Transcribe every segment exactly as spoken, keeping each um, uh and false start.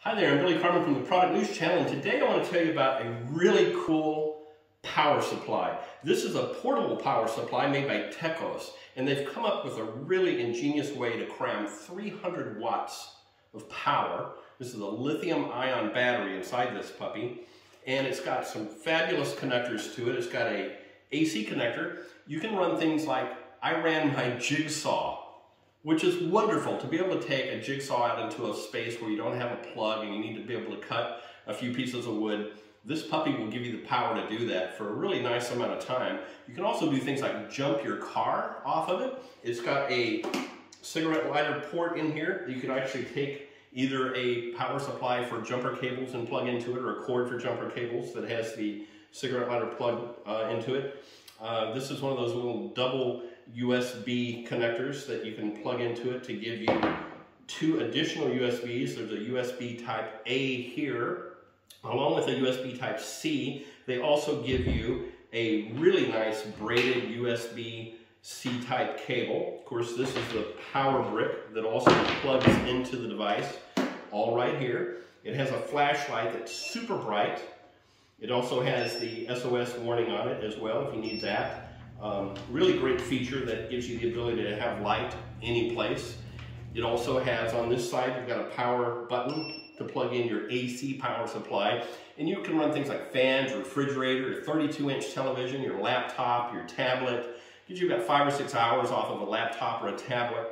Hi there, I'm Billy Carmen from the Product News Channel, and today I want to tell you about a really cool power supply. This is a portable power supply made by Techoss, and they've come up with a really ingenious way to cram three hundred watts of power. This is a lithium ion battery inside this puppy, and it's got some fabulous connectors to it. It's got a AC connector. You can run things like, I ran my jigsaw, which is wonderful to be able to take a jigsaw out into a space where you don't have a plug and you need to be able to cut a few pieces of wood. This puppy will give you the power to do that for a really nice amount of time. You can also do things like jump your car off of it. It's got a cigarette lighter port in here. You can actually take either a power supply for jumper cables and plug into it, or a cord for jumper cables that has the cigarette lighter plug uh, into it. Uh, this is one of those little double U S B connectors that you can plug into it to give you two additional U S Bs. There's a U S B type A here, along with a U S B type C. They also give you a really nice braided U S B C type cable. Of course, this is the power brick that also plugs into the device, all right here. It has a flashlight that's super bright. It also has the S O S warning on it as well if you need that. Um, really great feature that gives you the ability to have light any place. It also has, on this side, you've got a power button to plug in your A C power supply, and you can run things like fans, refrigerator, your thirty-two inch television, your laptop, your tablet. Gives you about five or six hours off of a laptop or a tablet.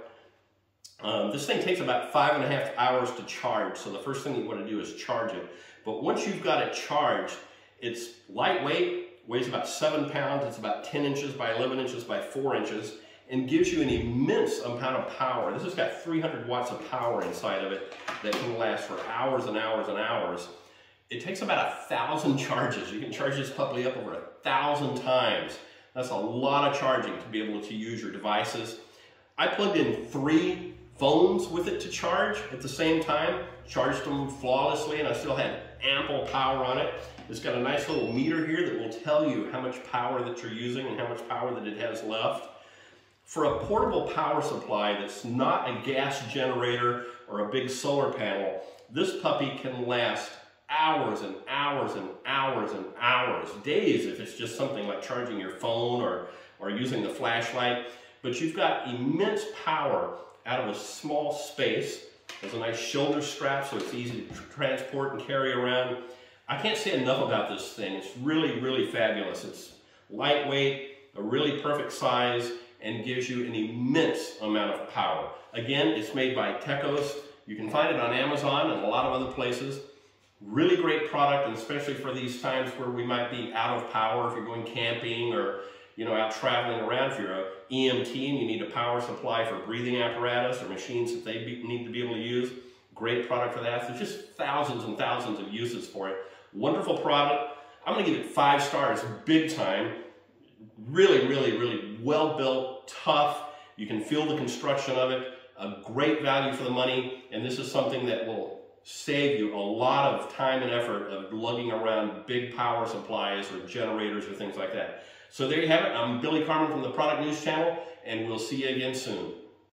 Um, this thing takes about five and a half hours to charge, so the first thing you want to do is charge it. But once you've got it charged, it's lightweight, weighs about seven pounds, it's about ten inches by eleven inches by four inches, and gives you an immense amount of power. This has got three hundred watts of power inside of it that can last for hours and hours and hours. It takes about a thousand charges. You can charge this puppy up over a thousand times. That's a lot of charging to be able to use your devices. I plugged in three phones with it to charge at the same time, charged them flawlessly, and I still had ample power on it. It's got a nice little meter here that will tell you how much power that you're using and how much power that it has left. For a portable power supply that's not a gas generator or a big solar panel, this puppy can last hours and hours and hours and hours, days if it's just something like charging your phone or, or using the flashlight. But you've got immense power out of a small space. There's a nice shoulder strap so it's easy to transport and carry around. I can't say enough about this thing. It's really, really fabulous. It's lightweight, a really perfect size, and gives you an immense amount of power. Again, it's made by Techoss. You can find it on Amazon and a lot of other places. Really great product, and especially for these times where we might be out of power, if you're going camping or you know, out traveling around. If you're a E M T and you need a power supply for breathing apparatus or machines that they be, need to be able to use, great product for that. There's just thousands and thousands of uses for it. Wonderful product. I'm going to give it five stars, big time. Really, really, really well built, tough. You can feel the construction of it. A great value for the money, and this is something that will save you a lot of time and effort of lugging around big power supplies or generators or things like that. So there you have it. I'm Billy Carmen from the Product News Channel, and we'll see you again soon.